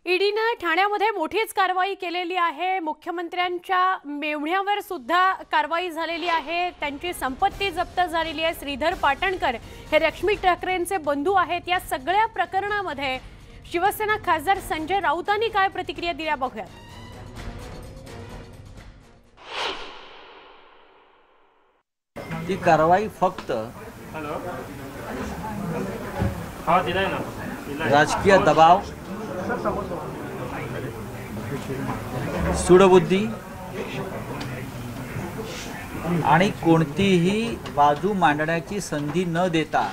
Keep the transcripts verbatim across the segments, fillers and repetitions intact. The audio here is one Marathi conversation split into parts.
ईडीने ठाण्यामध्ये मोठीच कारवाई केलेली आहे। मुख्यमंत्र्यांच्या मेव्हण्यावर सुद्धा कारवाई झालेली आहे। त्यांची संपत्ती जप्त झालेली आहे। श्रीधर पाटणकर हे लक्ष्मी ठाकरेंचे बंधू आहेत। या सगळ्या प्रकरणामध्ये शिवसेना खासदार संजय राऊतांनी काय प्रतिक्रिया दिल्या बघूया। ती कारवाई फक्त राजकीय दबाव, सूडबुद्धी आणि कोणतीही बाजू मांडण्याची संधी न देता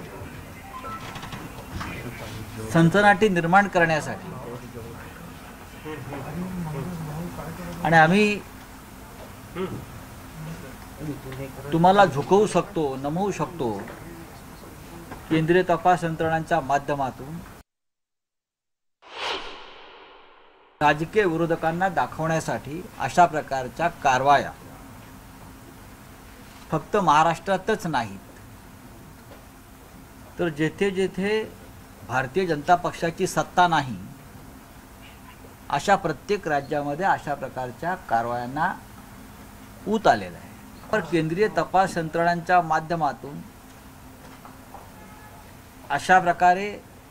सनसनाटी निर्माण करण्यासाठी आणि आम्ही तुम्हाला झुकवू शकतो, नमवू शकतो केंद्रीय तपास यंत्रणांच्या माध्यमातून राजकीय विरोधकांना दाखवण्यासाठी अशा प्रकारच्या कारवाया फक्त महाराष्ट्रातच नाहीत तर जेथे जेथे भारतीय जनता पक्षाची सत्ता नाही अशा प्रत्येक राज्यामध्ये अशा प्रकारच्या कारवायांना ऊत आलेला आहे। पर केंद्रीय तपास यंत्रणांच्या माध्यमातून अशा प्रकारे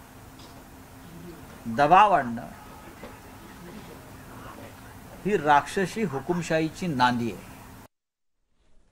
दबाव आणणं ही राक्षसी हुकुमशाहीची नांदी आहे।